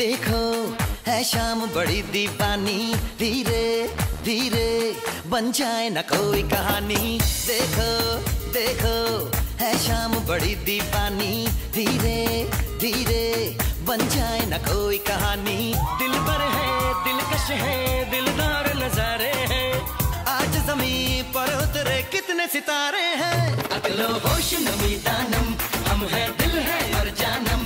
देखो है शाम बड़ी दीवानी, धीरे धीरे बन जाए न कोई कहानी। देखो देखो है शाम बड़ी दीवानी, धीरे धीरे बन जाए न कोई कहानी। दिल पर है दिलकश है दिलदार नजारे हैं, आज ज़मीं पर उतरे कितने सितारे हैं। अगलो होश नमी दानम, हम है दिल है और जानम।